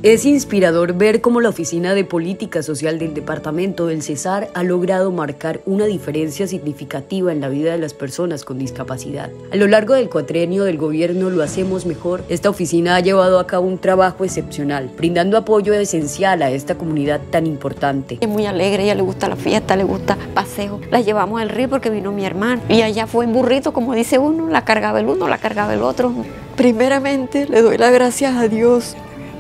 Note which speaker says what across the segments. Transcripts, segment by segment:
Speaker 1: Es inspirador ver cómo la Oficina de Política Social del Departamento del Cesar ha logrado marcar una diferencia significativa en la vida de las personas con discapacidad. A lo largo del cuatrienio del gobierno Lo Hacemos Mejor, esta oficina ha llevado a cabo un trabajo excepcional, brindando apoyo esencial a esta comunidad tan importante.
Speaker 2: Es muy alegre, a ella le gusta la fiesta, le gusta paseo. La llevamos al río porque vino mi hermano y allá fue en burrito, como dice uno, la cargaba el uno, la cargaba el otro. Primeramente le doy las gracias a Dios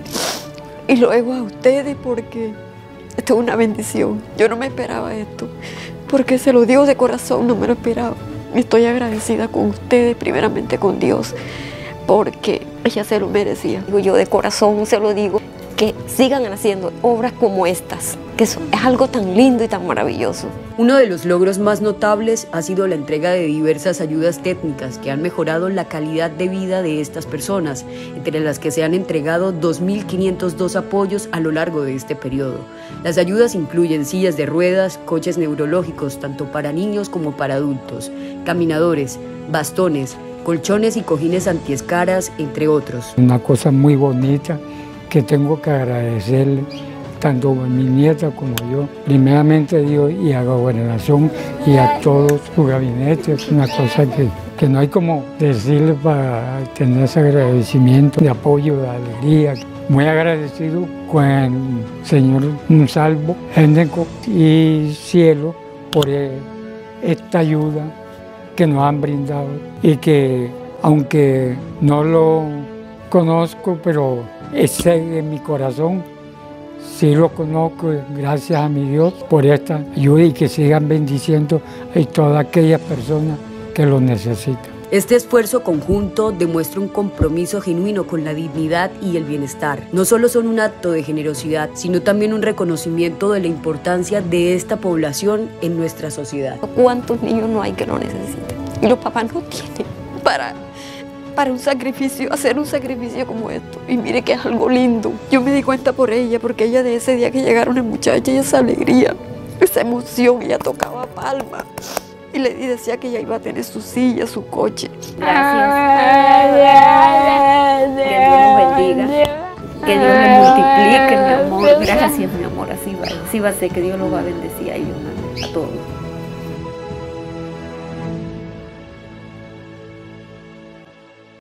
Speaker 2: y luego a ustedes porque esto es una bendición. Yo no me esperaba esto, porque se lo digo de corazón, no me lo esperaba. Estoy agradecida con ustedes, primeramente con Dios, porque ella se lo merecía. Yo de corazón se lo digo, que sigan haciendo obras como estas, que es algo tan lindo y tan maravilloso.
Speaker 1: Uno de los logros más notables ha sido la entrega de diversas ayudas técnicas que han mejorado la calidad de vida de estas personas, entre las que se han entregado 2.502 apoyos a lo largo de este periodo. Las ayudas incluyen sillas de ruedas, coches neurológicos tanto para niños como para adultos, caminadores, bastones, colchones y cojines antiescaras, entre otros.
Speaker 3: Una cosa muy bonita que tengo que agradecerle tanto a mi nieta como yo, primeramente a Dios y a la gobernación y a todos su gabinete. Es una cosa que no hay como decirle para tener ese agradecimiento de apoyo, de alegría. Muy agradecido con el señor Monsalvo, Éndeco y Cielo por esta ayuda que nos han brindado y que aunque no lo conozco, pero ese en mi corazón, sí lo conozco, gracias a mi Dios por esta ayuda y que sigan bendiciendo a todas aquellas personas que lo necesitan.
Speaker 1: Este esfuerzo conjunto demuestra un compromiso genuino con la dignidad y el bienestar. No solo son un acto de generosidad, sino también un reconocimiento de la importancia de esta población en nuestra sociedad.
Speaker 2: ¿Cuántos niños no hay que lo necesiten? Y los papás no tienen para un sacrificio, hacer un sacrificio como esto. Y mire que es algo lindo. Yo me di cuenta por ella, porque ella de ese día que llegaron las muchachas, esa alegría, esa emoción, ella tocaba palmas. Y decía que ella iba a tener su silla, su coche.
Speaker 4: Gracias. Que Dios nos bendiga. Que Dios me multiplique, mi amor. Gracias, mi amor. Así va a ser, que Dios los va a bendecir a ellos, a todos.